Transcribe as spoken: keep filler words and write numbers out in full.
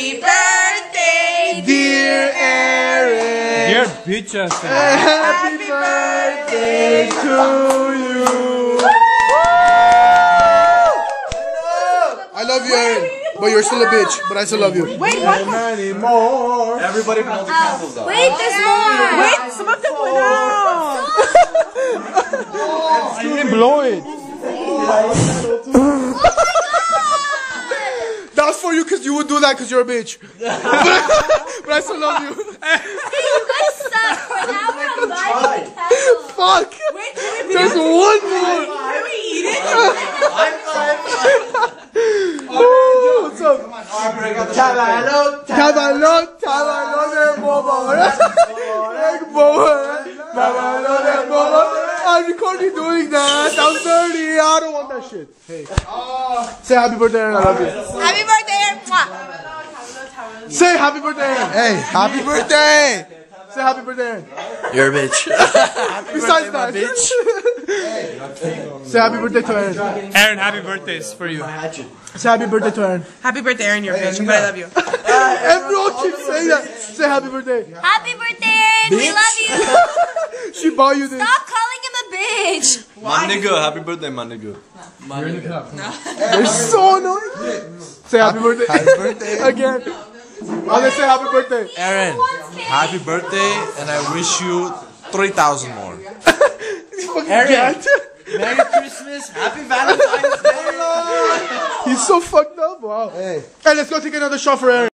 Happy birthday, dear Aaron. Dear bitches. Happy birthday to you. I love you, Aaron. But you're still a bitch. But I still love you. Wait, what? Many more. Everybody blow the candles out. Wait, there's more. Wait, some of them went out. I didn't blow it. That was for you because you would do that because you're a bitch. but, I, but I still love you. Hey, you guys suck. For now, we're buying candles. Fuck. Wait, wait, There's one more. can we eat it? Oh, what's up? Tabalot. Tabalot, tabalot de bobo. Egg bobo. Tabalot de bobo. I'm recording doing that. I'm dirty. I don't want that shit. Hey. Say happy birthday, Aaron. I love you. Happy birthday, Aaron. Mwah. Say happy birthday, Aaron. Hey, happy birthday. Say happy birthday, Aaron. You're a bitch. Besides that. bitch. Say happy birthday to Aaron. Aaron, happy birthdays for you. Say happy birthday to Aaron. Happy birthday, Aaron, you're a bitch, but I love you. Everyone keeps saying that. Say happy birthday. Happy birthday, Aaron. We love you. She bought you this. Stop calling him a bitch. My nigga, happy birthday, my nigga. They're so annoying. Say happy birthday. Happy birthday. Again. Oh, let's say happy birthday. Aaron, happy birthday, and I wish you three thousand more. Aaron. Merry Christmas, happy Valentine's Day. He's so fucked up. Wow. Hey. Hey, let's go take another shot for Aaron.